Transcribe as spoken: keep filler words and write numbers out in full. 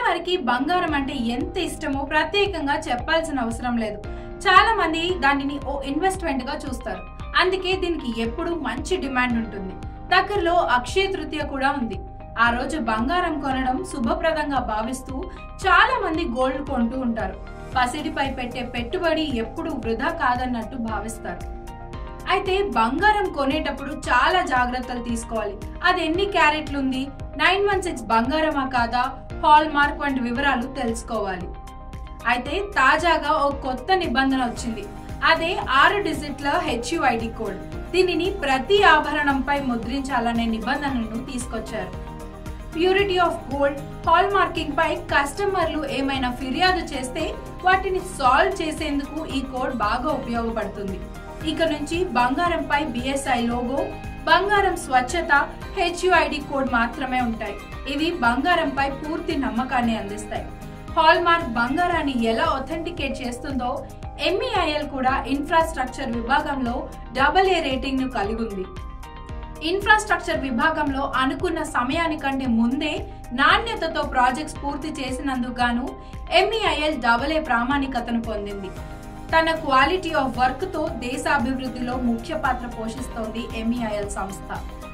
వారికి బంగారం అంటే ఎంత ఇష్టమో ప్రత్యేకంగా చెప్పాల్సిన అవసరం లేదు. చాలా మంది దానిని ఓ ఇన్వెస్ట్మెంట్ గా చూస్తారు. అందుకే దీనికి ఎప్పుడు మంచి డిమాండ్ ఉంటుంది. దగ్గరలో అక్షయ తృతీయ కూడా ఉంది. ఆ రోజు బంగారం కొనడం శుభప్రదంగా భావిస్తూ చాలా మంది గోల్డ్ కొంటూ ఉంటారు. పసిడిపై పెట్టే పెట్టుబడి ఎప్పుడు వృధా కాదన్నట్టు భావిస్తారు. అయితే బంగారం కొనేటప్పుడు చాలా జాగ్రత్తలు తీసుకోవాలి. అది ఎన్ని క్యారెట్లు ఉంది, నైన్ వన్ సిక్స్ బంగారమా కాదా, హాల్ మార్క్ వంటి వివరాలు తెలుసుకోవాలి. అయితే తాజాగా ఓ కొత్త నిబంధన వచ్చింది. అదే ఆరు డిజిట్ల హెచ్యుఐడి కోడ్. దీనిని ప్రతి ఆభరణంపై ముద్రించాలనే నిబంధనను తీసుకొచ్చారు. Purity of gold, hallmarking పై కస్టమర్లు ఏమైనా ఫిర్యాదు చేస్తే వాటిని సాల్వ్ చేసేందుకు ఈ కోడ్ బాగా ఉపయోగపడుతుంది. ఇక నుంచి బంగారంపై బిఎస్ఐ లోగో, బంగారం స్వచ్ఛత, హెచ్యుఐడి కోడ్ మాత్రమే ఉంటాయి. ఇవి బంగారంపై పూర్తి నమ్మకాన్ని అందిస్తాయి. హాల్ మార్క్ బంగారాన్ని ఎలా ఒథెంటికేట్ చేస్తుందో ఎంఈఐఎల్ కూడా ఇన్ఫ్రాస్ట్రక్చర్ విభాగంలో డబుల్ ఏ రేటింగ్ ను కలిగి ఉంది. ఇన్ఫ్రాస్ట్రక్చర్ విభాగంలో అనుకున్న సమయానికంటే ముందే నాణ్యతతో ప్రాజెక్ట్స్ పూర్తి చేసినందుకు గాను ఎంఈఐఎల్ డబుల్ ఏ ప్రామాణికతను పొందింది. తన క్వాలిటీ ఆఫ్ వర్క్ తో దేశ అభివృద్ధిలో ముఖ్య పాత్ర పోషిస్తోంది ఎంఈఐఎల్ సంస్థ.